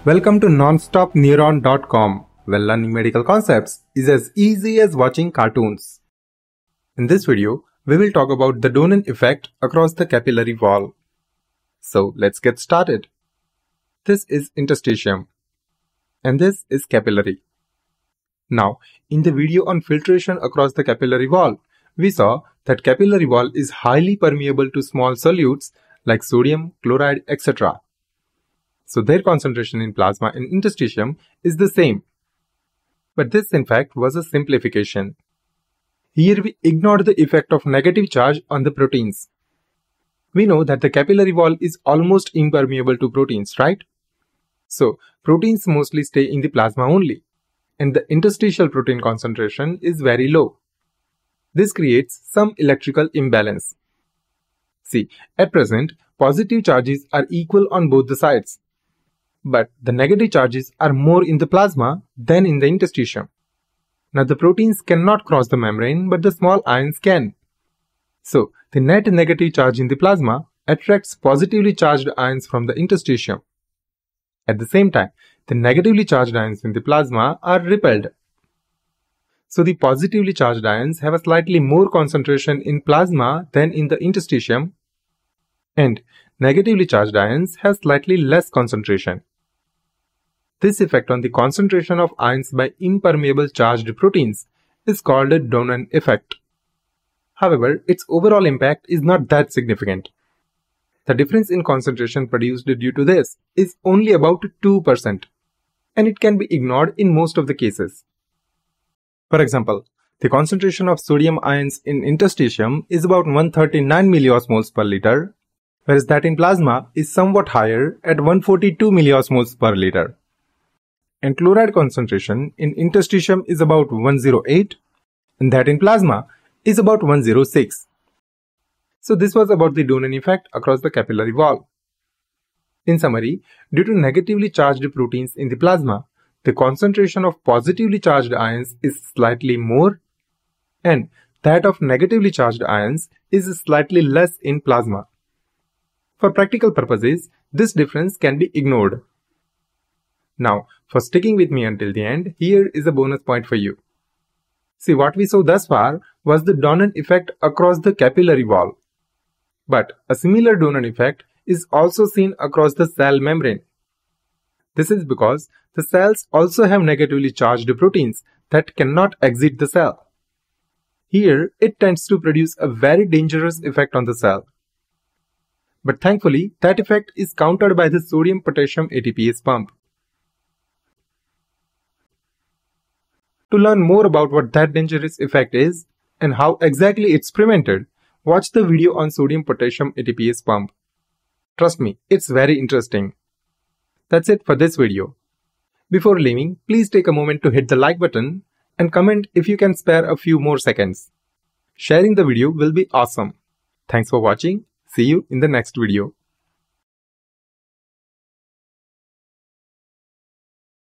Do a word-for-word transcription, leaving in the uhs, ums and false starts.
Welcome to Nonstop Neuron dot com, where learning medical concepts is as easy as watching cartoons. In this video, we will talk about the Donnan effect across the capillary wall. So let's get started. This is interstitium, and this is capillary. Now, in the video on filtration across the capillary wall, we saw that capillary wall is highly permeable to small solutes like sodium, chloride, et cetera. So their concentration in plasma and interstitium is the same. But this in fact was a simplification. Here we ignored the effect of negative charge on the proteins. We know that the capillary wall is almost impermeable to proteins, right? So proteins mostly stay in the plasma only, and the interstitial protein concentration is very low. This creates some electrical imbalance. See, at present, positive charges are equal on both the sides. But the negative charges are more in the plasma than in the interstitium. Now the proteins cannot cross the membrane, but the small ions can. So the net negative charge in the plasma attracts positively charged ions from the interstitium. At the same time, the negatively charged ions in the plasma are repelled. So the positively charged ions have a slightly more concentration in plasma than in the interstitium, and negatively charged ions have slightly less concentration. This effect on the concentration of ions by impermeable charged proteins is called a Donnan effect. However, its overall impact is not that significant. The difference in concentration produced due to this is only about two percent, and it can be ignored in most of the cases. For example, the concentration of sodium ions in interstitium is about one hundred thirty-nine milliosmoles per liter, whereas that in plasma is somewhat higher at one hundred forty-two milliosmoles per liter. And chloride concentration in interstitium is about one hundred eight, and that in plasma is about one hundred six. So this was about the Donnan effect across the capillary wall. In summary, due to negatively charged proteins in the plasma, the concentration of positively charged ions is slightly more, and that of negatively charged ions is slightly less in plasma. For practical purposes, this difference can be ignored. Now, for sticking with me until the end, here is a bonus point for you. See, what we saw thus far was the Donnan effect across the capillary wall. But a similar Donnan effect is also seen across the cell membrane. This is because the cells also have negatively charged proteins that cannot exit the cell. Here, it tends to produce a very dangerous effect on the cell. But thankfully, that effect is countered by the sodium-potassium A T P ase pump. To learn more about what that dangerous effect is and how exactly it's prevented, watch the video on sodium-potassium A T P ase pump. Trust me, it's very interesting. That's it for this video. Before leaving, please take a moment to hit the like button and comment if you can spare a few more seconds. Sharing the video will be awesome. Thanks for watching. See you in the next video.